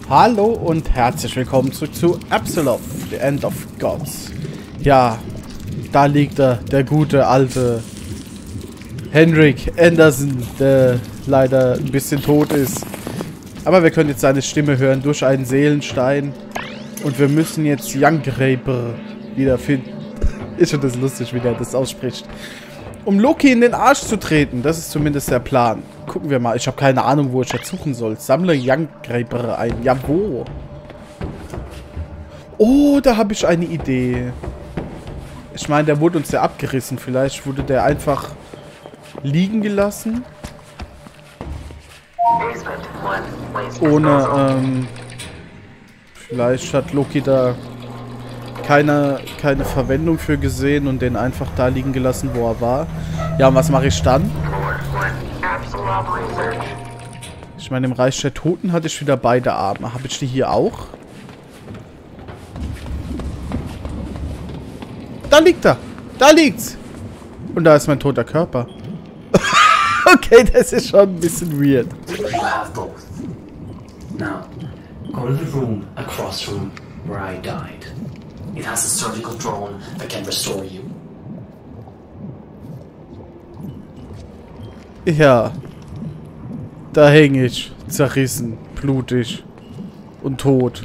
Hallo und herzlich willkommen zurück zu Absoluth, The End of Gods. Ja, da liegt er, der gute alte Henrik Anderson, der leider ein bisschen tot ist. Aber wir können jetzt seine Stimme hören durch einen Seelenstein. Und wir müssen jetzt Younggraper wiederfinden. Ist schon das lustig, wie der das ausspricht. Um Loki in den Arsch zu treten, das ist zumindest der Plan. Gucken wir mal, ich habe keine Ahnung, wo ich jetzt suchen soll. Sammle Younggraper ein. Ja, wo? Oh, da habe ich eine Idee. Ich meine, der wurde uns ja abgerissen. Vielleicht wurde der einfach liegen gelassen. Ohne, vielleicht hat Loki da keine Verwendung für gesehen und den einfach da liegen gelassen, wo er war. Ja, und was mache ich dann? Ich meine, im Reich der Toten hatte ich wieder beide Arme. Habe ich die hier auch? Da liegt er! Da liegt's! Und da ist mein toter Körper. Okay, das ist schon ein bisschen weird. You have both. Now, go to the room across from where I died. It has a surgical drone that can restore you. Ja. Da hänge ich. Zerrissen. Blutig. Und tot.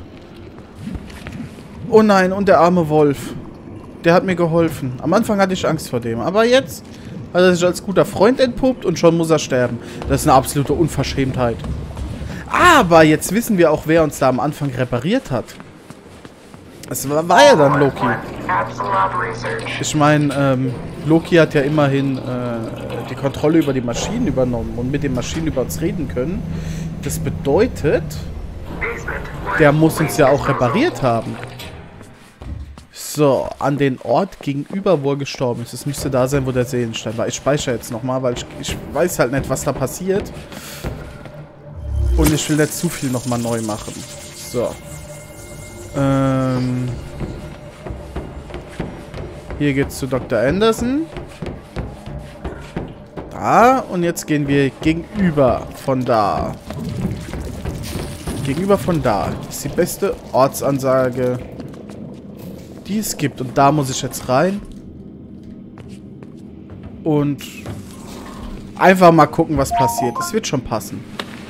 Oh nein, und der arme Wolf. Der hat mir geholfen. Am Anfang hatte ich Angst vor dem. Aber jetzt hat er sich als guter Freund entpuppt und schon muss er sterben. Das ist eine absolute Unverschämtheit. Aber jetzt wissen wir auch, wer uns da am Anfang repariert hat. Es war ja dann Loki. Ich meine, Loki hat ja immerhin die Kontrolle über die Maschinen übernommen und mit den Maschinen über uns reden können. Das bedeutet, der muss uns ja auch repariert haben. So, an den Ort gegenüber, wo er gestorben ist. Es müsste da sein, wo der Seelenstein war. Ich speichere jetzt nochmal, weil ich weiß halt nicht, was da passiert. Und ich will nicht zu viel nochmal neu machen. So. Hier geht's zu Dr. Anderson. Da. Und jetzt gehen wir gegenüber von da. Gegenüber von da. Das ist die beste Ortsansage, die es gibt. Und da muss ich jetzt rein. Und einfach mal gucken, was passiert. Es wird schon passen.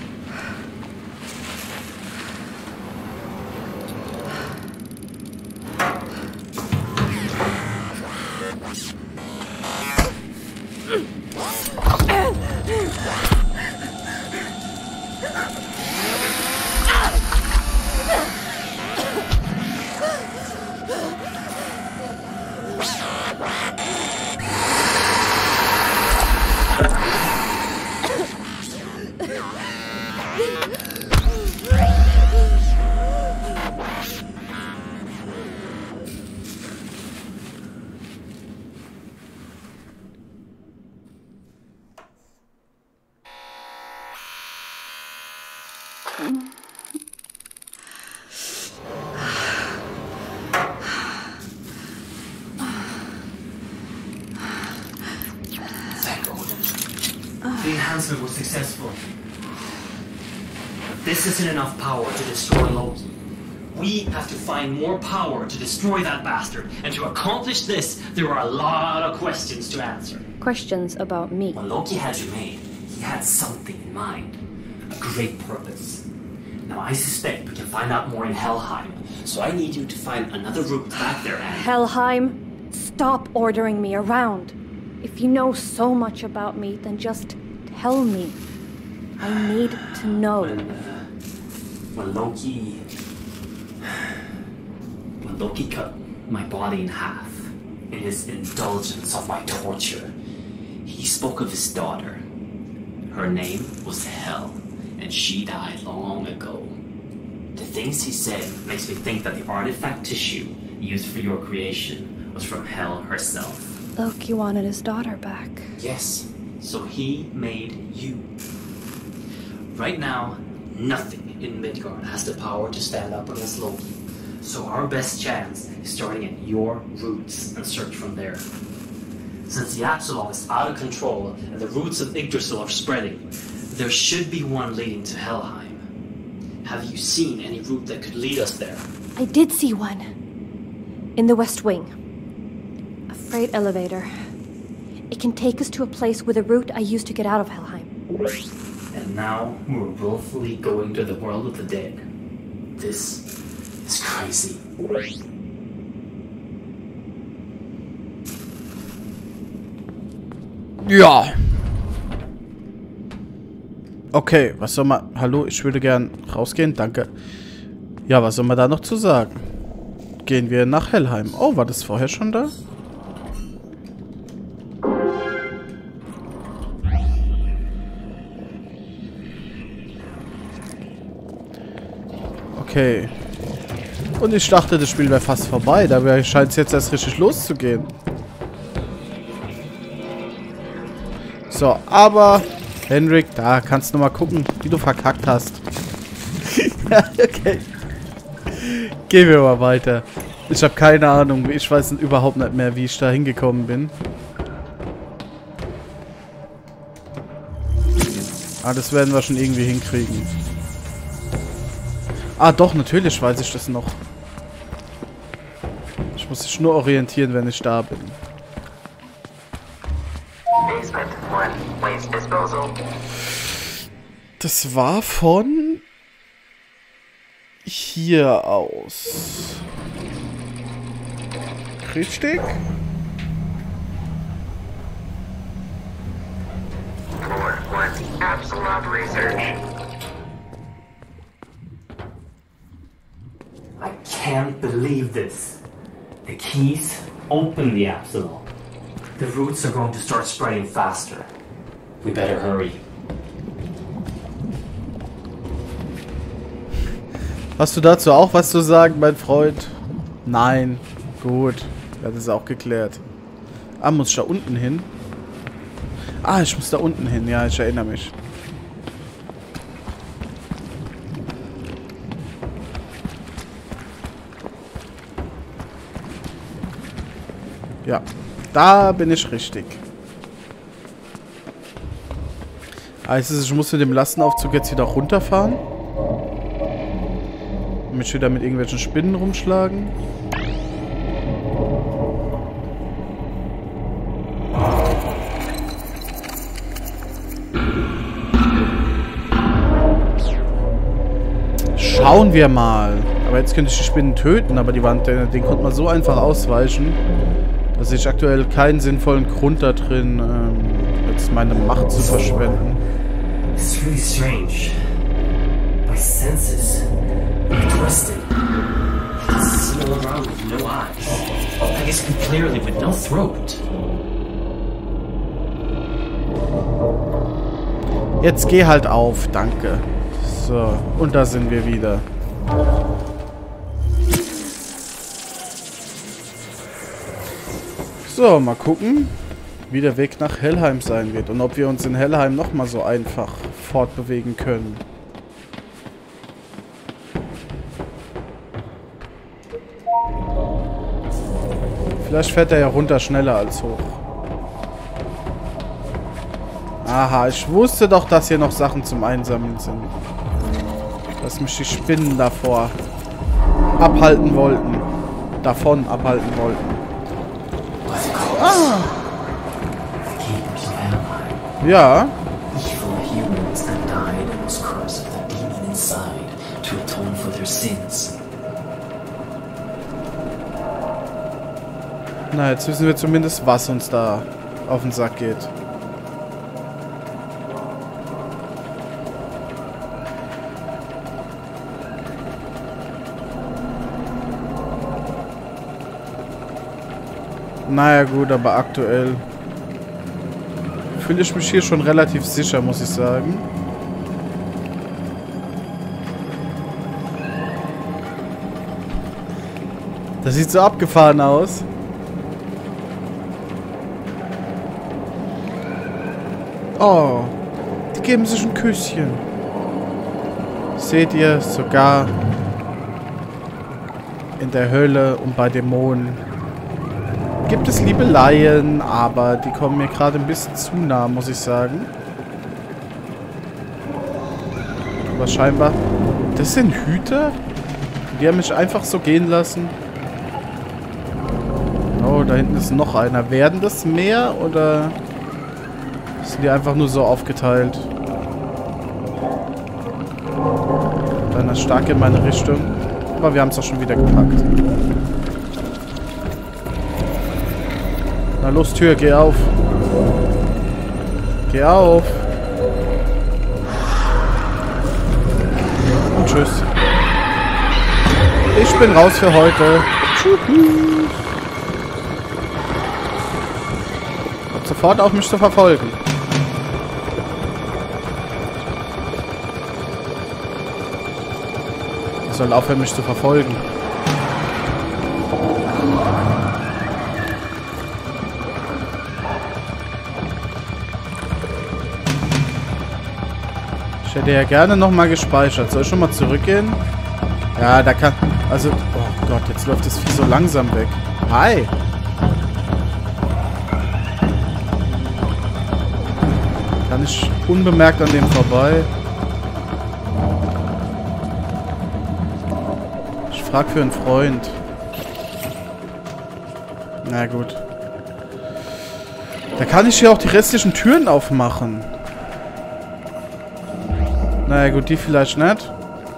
The enhancement was successful. But this isn't enough power to destroy Loki. We have to find more power to destroy that bastard. And to accomplish this, there are a lot of questions to answer. Questions about me. When Loki had you made, he had something in mind. A great purpose. Now I suspect we can find out more in Helheim. So I need you to find another route back there and... Helheim, stop ordering me around. If you know so much about me, then just tell me. I need to know. When Loki cut my body in half in his indulgence of my torture, he spoke of his daughter. Her name was Hel, and she died long ago. The things he said makes me think that the artifact tissue used for your creation was from Hel herself. Loki wanted his daughter back. Yes, so he made you. Right now, nothing in Midgard has the power to stand up against Loki. So our best chance is starting at your roots and search from there. Since the Absalom is out of control and the roots of Yggdrasil are spreading, there should be one leading to Helheim. Have you seen any route that could lead us there? I did see one. In the West Wing. A freight elevator. It can take us to a place with a route I used to get out of Helheim. And now we're willfully going to the world of the dead. This is crazy. Ja. Okay, was soll man... Hallo, ich würde gern rausgehen, danke. Ja, was soll man da noch zu sagen? Gehen wir nach Helheim. Oh, war das vorher schon da? Okay. Und ich dachte, das Spiel wäre fast vorbei. Dabei scheint es jetzt erst richtig loszugehen. So, aber... Henrik, da kannst du mal gucken, wie du verkackt hast. Okay. Gehen wir mal weiter. Ich habe keine Ahnung. Ich weiß überhaupt nicht mehr, wie ich da hingekommen bin. Ah, das werden wir schon irgendwie hinkriegen. Ah, doch, natürlich weiß ich das noch. Ich muss mich nur orientieren, wenn ich da bin. Das war von hier aus. Richtig? I can't believe this. The keys open the Absalom. The roots are going to start spreading faster. We better hurry. Hast du dazu auch was zu sagen, mein Freund? Nein. Gut. Das ist auch geklärt. Ah, muss ich da unten hin? Ah, ich muss da unten hin. Ja, ich erinnere mich. Ja. Da bin ich richtig. Heißt es, ich muss mit dem Lastenaufzug jetzt wieder runterfahren? Und mich wieder mit irgendwelchen Spinnen rumschlagen? Schauen wir mal. Aber jetzt könnte ich die Spinnen töten, aber die Wand, den konnte man so einfach ausweichen, dass ich aktuell keinen sinnvollen Grund da drin, jetzt meine Macht zu verschwenden. It's really strange. My senses are twisted. I can see all around with no eyes. I can speak clearly with no throat. Jetzt geh halt auf, danke. So, und da sind wir wieder. So, mal gucken, wie der Weg nach Helheim sein wird und ob wir uns in Helheim nochmal so einfach fortbewegen können. Vielleicht fährt er ja runter schneller als hoch. Aha, ich wusste doch, dass hier noch Sachen zum Einsammeln sind. Dass mich die Spinnen davor abhalten wollten. Davon abhalten wollten. Ah! Ja. Na, jetzt wissen wir zumindest, was uns da auf den Sack geht. Naja gut, aber aktuell fühle ich mich hier schon relativ sicher, muss ich sagen. Das sieht so abgefahren aus. Oh, die geben sich ein Küsschen. Seht ihr, sogar in der Hölle und bei Dämonen gibt es Liebeleien, aber die kommen mir gerade ein bisschen zu nah, muss ich sagen. Aber scheinbar Das sind Hüter? Die haben mich einfach so gehen lassen. Oh, da hinten ist noch einer. Werden das mehr oder sind die einfach nur so aufgeteilt? Einer stark in meine Richtung. Aber wir haben es auch schon wieder gepackt. Na los, Tür, geh auf. Geh auf. Und tschüss. Ich bin raus für heute. Tschüss. Und sofort auf mich zu verfolgen. Er soll aufhören, mich zu verfolgen. Ich hätte ja gerne nochmal gespeichert. Soll ich schon mal zurückgehen? Ja, da kann... Also... Oh Gott, jetzt läuft das Vieh so langsam weg. Hi! Kann ich unbemerkt an dem vorbei? Ich frag für einen Freund. Na gut. Da kann ich hier auch die restlichen Türen aufmachen. Naja gut, die vielleicht nicht.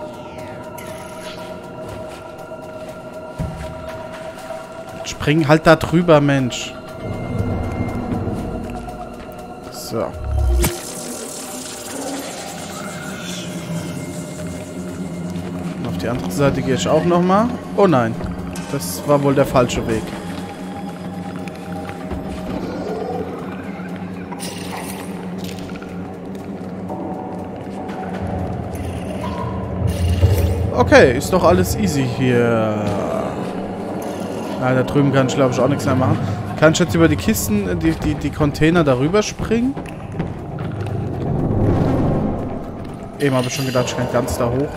Spring halt da drüber, Mensch. So. Auf die andere Seite gehe ich auch nochmal. Oh nein. Das war wohl der falsche Weg. Okay, ist doch alles easy hier. Ah, da drüben kann ich, glaube ich, auch nichts mehr machen. Kann ich jetzt über die Kisten, die Container darüber springen? Eben habe ich schon gedacht, ich kann ganz da hoch.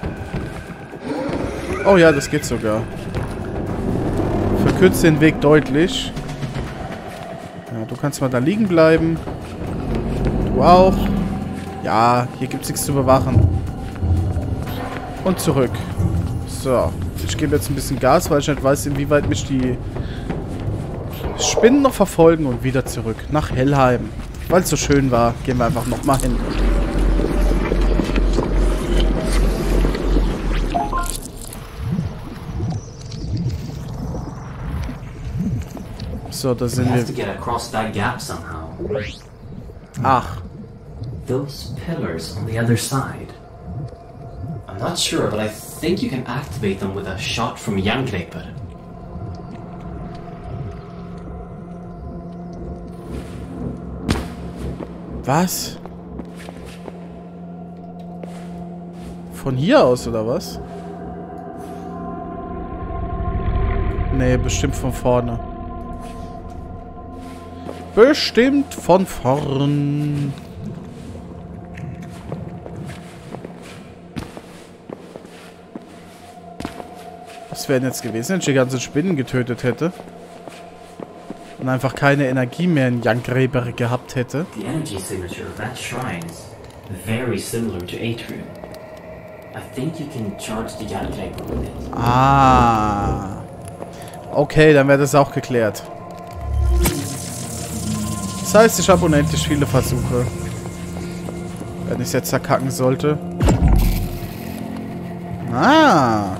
Oh ja, das geht sogar. Verkürzt den Weg deutlich. Ja, du kannst mal da liegen bleiben. Du auch. Ja, hier gibt es nichts zu bewachen. Und zurück. So. Ich gebe jetzt ein bisschen Gas, weil ich nicht weiß, inwieweit mich die Spinnen noch verfolgen. Und wieder zurück nach Helheim. Weil es so schön war, gehen wir einfach nochmal hin. So, da sind wir. Ach. Those pillars on the other side. I'm not sure, but I think you can activate them with a shot from Jangreper. Was? Von hier aus, oder was? Nee, bestimmt von vorne. Bestimmt von vorn. Was wäre denn jetzt gewesen, wenn ich die ganzen Spinnen getötet hätte? Und einfach keine Energie mehr in Jangreber gehabt hätte. The energy signature of that shrine is very similar to Atrium. I think you can charge the Jangreber with it. Ah. Okay, dann wäre das auch geklärt. Das heißt, ich habe unendlich viele Versuche. Wenn ich es jetzt verkacken sollte. Ah.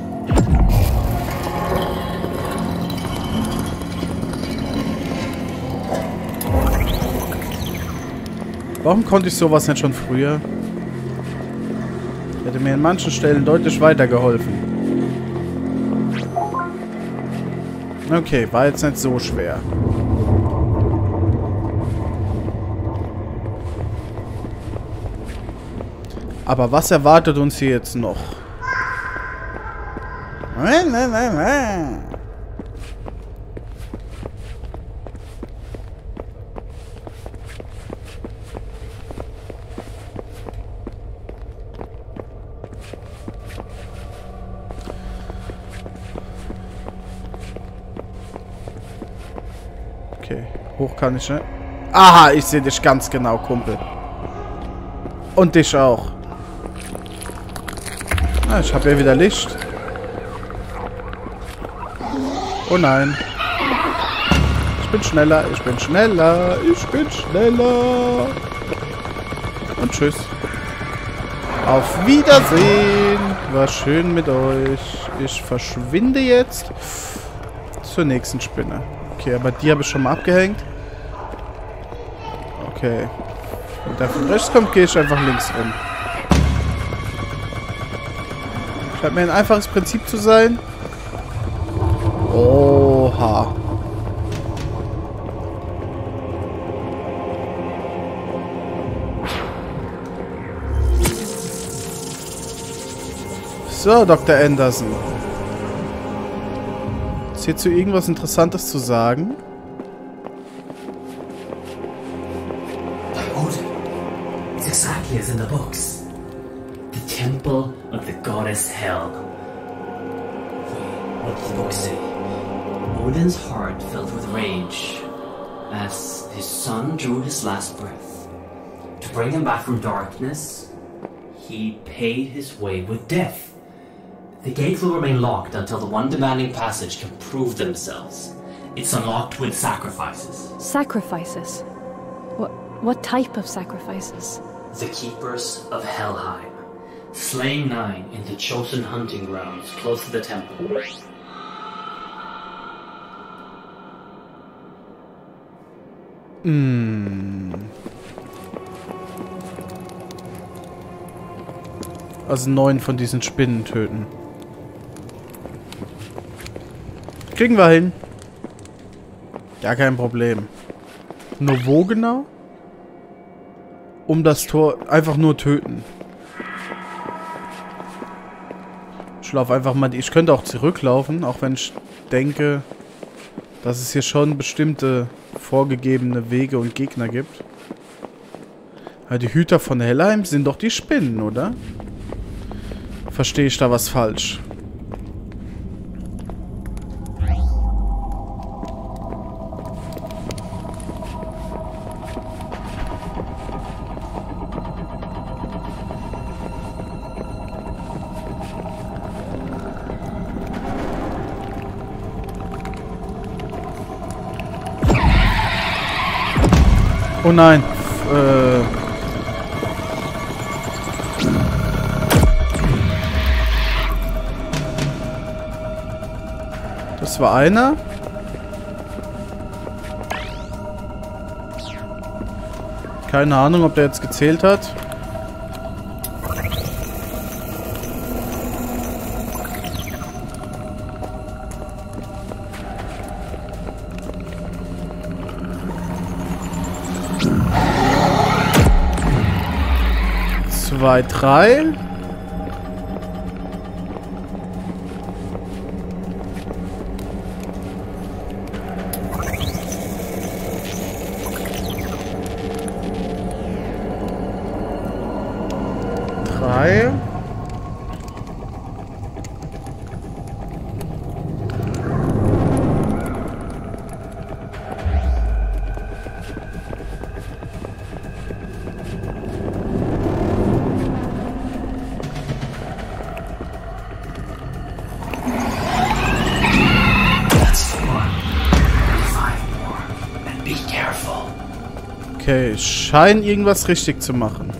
Warum konnte ich sowas nicht schon früher? Hätte mir an manchen Stellen deutlich weitergeholfen. Okay, war jetzt nicht so schwer. Aber was erwartet uns hier jetzt noch? Okay, hoch kann ich, ne? Aha, ich sehe dich ganz genau, Kumpel. Und dich auch. Ah, ich habe ja wieder Licht. Oh nein. Ich bin schneller, ich bin schneller, ich bin schneller. Und tschüss. Auf Wiedersehen. War schön mit euch. Ich verschwinde jetzt zur nächsten Spinne. Okay, aber die habe ich schon mal abgehängt. Okay. Wenn der von rechts kommt, gehe ich einfach links rum. Scheint mir ein einfaches Prinzip zu sein. Oha. So, Dr. Anderson. Ist hierzu irgendwas Interessantes zu sagen? By Odin. It's exactly as in the books. The temple of the goddess Hel. Wait, what did the books say? Odin's heart filled with rage as his son drew his last breath. To bring him back from darkness, he paid his way with death. The gate will remain locked until the one demanding passage can prove themselves. It's unlocked with sacrifices. Sacrifices? What type of sacrifices? The keepers of Helheim, slaying 9 in the chosen hunting grounds close to the temple. Also 9 von diesen Spinnen töten. Kriegen wir hin. Ja, kein Problem. Nur wo genau? Um das Tor einfach nur töten. Ich laufe einfach mal. Ich könnte auch zurücklaufen, auch wenn ich denke, dass es hier schon bestimmte vorgegebene Wege und Gegner gibt. Ja, die Hüter von Helheim sind doch die Spinnen, oder? Verstehe ich da was falsch? Oh nein. Das war einer. Keine Ahnung, ob der jetzt gezählt hat. Zwei, drei. Drei. Okay, scheinen irgendwas richtig zu machen.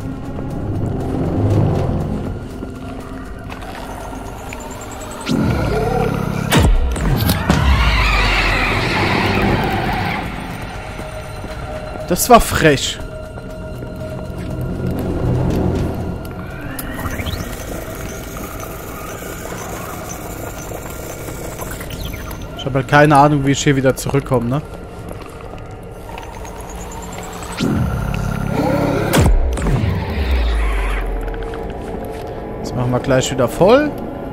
Das war frech. Ich habe halt keine Ahnung, wie ich hier wieder zurückkomme, ne? Machen wir gleich wieder voll.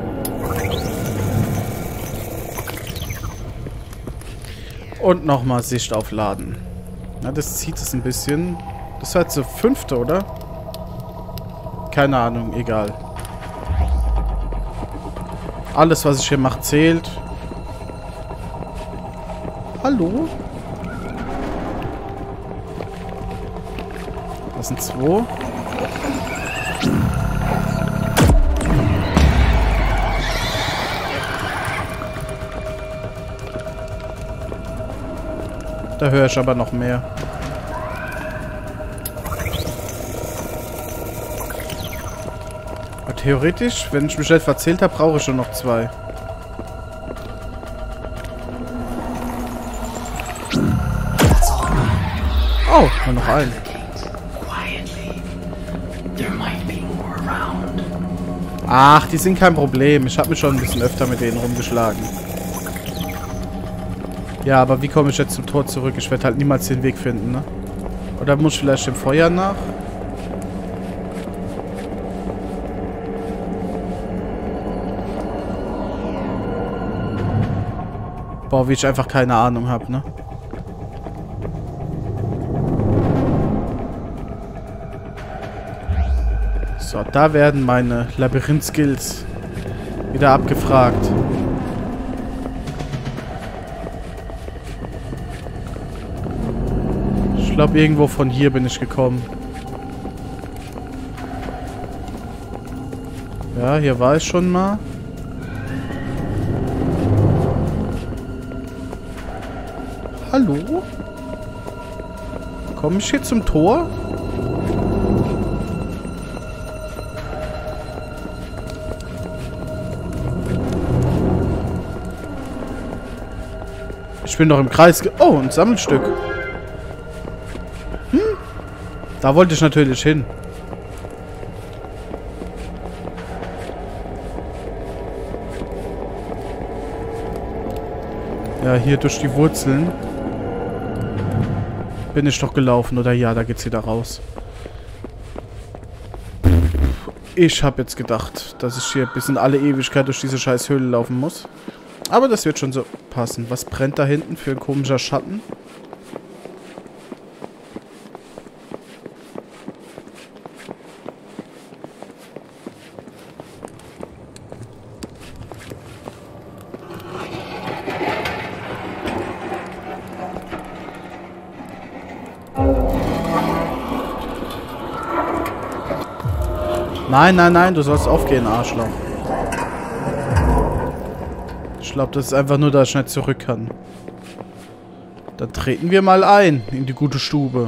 Und nochmal Sicht aufladen. Na, das zieht es ein bisschen. Das war jetzt der 5., oder? Keine Ahnung, egal. Alles, was ich hier mache, zählt. Hallo? Das sind 2. Da höre ich aber noch mehr. Aber theoretisch, wenn ich mich nicht verzählt habe, brauche ich schon noch 2. Oh, nur noch einen. Ach, die sind kein Problem. Ich habe mich schon ein bisschen öfter mit denen rumgeschlagen. Ja, aber wie komme ich jetzt zum Tor zurück? Ich werde halt niemals den Weg finden, ne? Oder muss ich vielleicht dem Feuer nach? Boah, wie ich einfach keine Ahnung habe, ne? So, da werden meine Labyrinth-Skills wieder abgefragt. Ich glaube, irgendwo von hier bin ich gekommen. Ja, hier war ich schon mal. Hallo? Komme ich hier zum Tor? Ich bin doch im Kreis Oh, ein Sammelstück. Da wollte ich natürlich hin. Ja, hier durch die Wurzeln bin ich doch gelaufen, oder? Ja, da geht's wieder raus. Ich habe jetzt gedacht, dass ich hier bis in alle Ewigkeit durch diese scheiß Höhle laufen muss. Aber das wird schon so passen. Was brennt da hinten für ein komischer Schatten? Nein, nein, nein, du sollst aufgehen, Arschloch. Ich glaube, das ist einfach nur, dass ich nicht zurück kann. Dann treten wir mal ein in die gute Stube.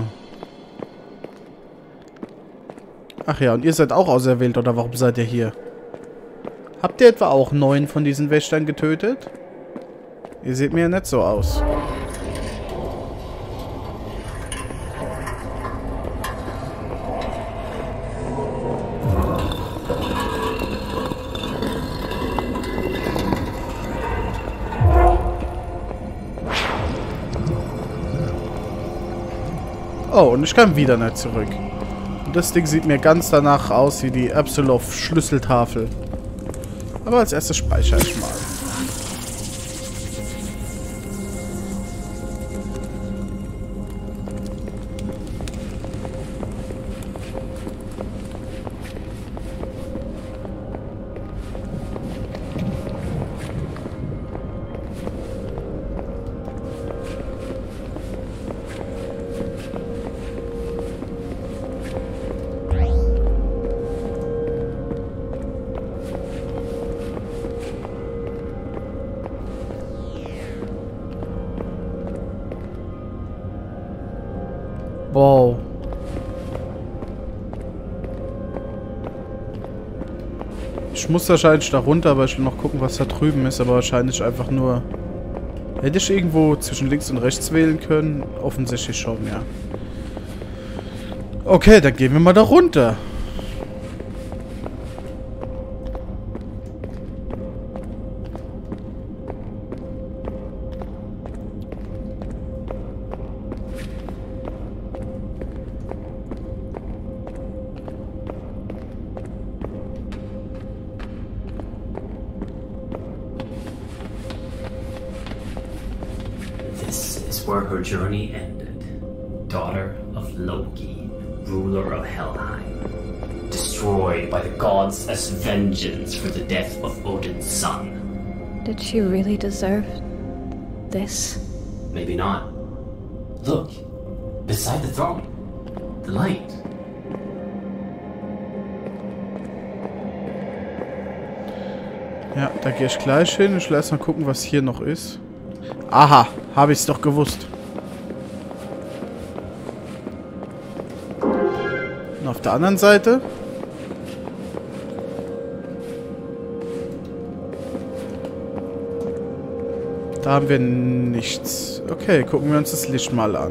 Ach ja, und ihr seid auch auserwählt, oder warum seid ihr hier? Habt ihr etwa auch 9 von diesen Wächtern getötet? Ihr seht mir ja nicht so aus. Oh, und ich kann wieder nicht zurück. Und das Ding sieht mir ganz danach aus wie die Absolov-Schlüsseltafel. Aber als erstes speichere ich mal. Wow. Ich muss wahrscheinlich da runter, aber ich will noch gucken, was da drüben ist. Aber wahrscheinlich einfach nur... Hätte ich irgendwo zwischen links und rechts wählen können? Offensichtlich schon, ja. Okay, dann gehen wir mal da runter. Where her journey ended. Daughter of Loki, ruler of Helheim. Destroyed by the gods as vengeance for the death of Odin's son. Did she really deserve this? Maybe not. Look, beside the throne. The light. Ja, da gehe ich gleich hin. Ich will erst mal gucken, was hier noch ist. Aha, habe ich es doch gewusst. Und auf der anderen Seite. Da haben wir nichts. Okay, gucken wir uns das Licht mal an.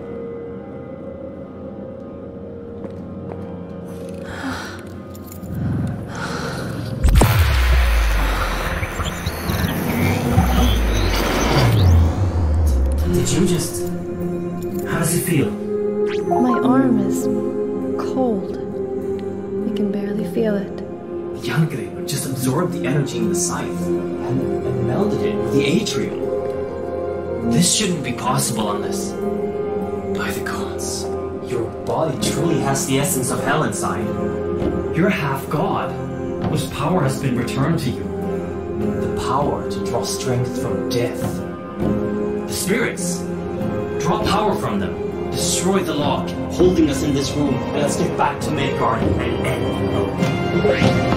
Did you just... How does it feel? My arm is cold. I can barely feel it. Yangrei just absorbed the energy in the scythe and melded it with the atrium. This shouldn't be possible unless... By the gods, your body truly has the essence of hell inside. You're half god, whose power has been returned to you. The power to draw strength from death. The spirits, draw power from them. Destroy the lock, holding us in this room, and let's get back to Midgard and end.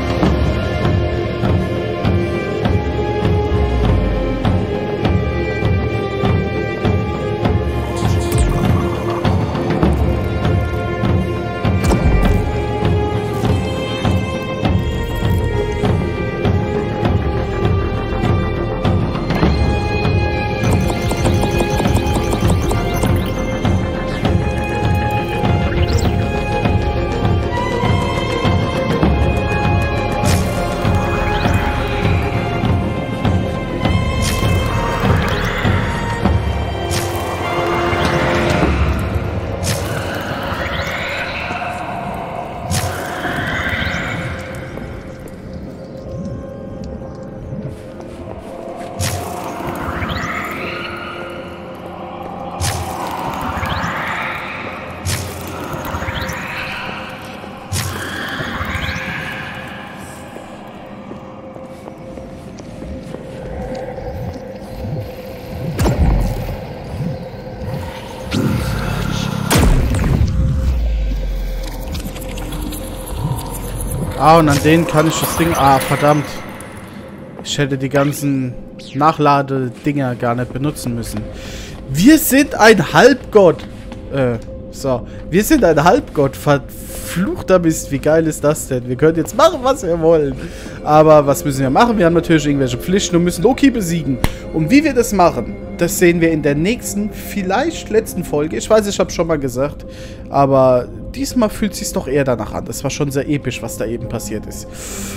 Ah, und an denen kann ich das Ding... Ah, verdammt. Ich hätte die ganzen Nachladedinger gar nicht benutzen müssen. Wir sind ein Halbgott. So. Wir sind ein Halbgott. Verfluchter Mist. Wie geil ist das denn? Wir können jetzt machen, was wir wollen. Aber was müssen wir machen? Wir haben natürlich irgendwelche Pflichten und müssen Loki besiegen. Und wie wir das machen, das sehen wir in der nächsten, vielleicht letzten Folge. Ich weiß, ich habe schon mal gesagt. Aber diesmal fühlt es sich doch eher danach an. Das war schon sehr episch, was da eben passiert ist.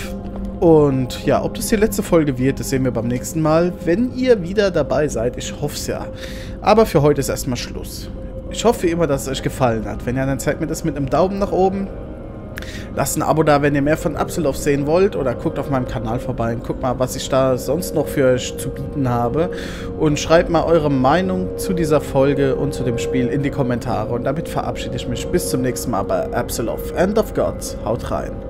Und ja, ob das die letzte Folge wird, das sehen wir beim nächsten Mal. Wenn ihr wieder dabei seid, ich hoffe es ja. Aber für heute ist erstmal Schluss. Ich hoffe wie immer, dass es euch gefallen hat. Wenn ja, dann zeigt mir das mit einem Daumen nach oben. Lasst ein Abo da, wenn ihr mehr von Absolov sehen wollt. Oder guckt auf meinem Kanal vorbei und guckt mal, was ich da sonst noch für euch zu bieten habe. Und schreibt mal eure Meinung zu dieser Folge und zu dem Spiel in die Kommentare. Und damit verabschiede ich mich bis zum nächsten Mal bei Absolov End of Gods. Haut rein.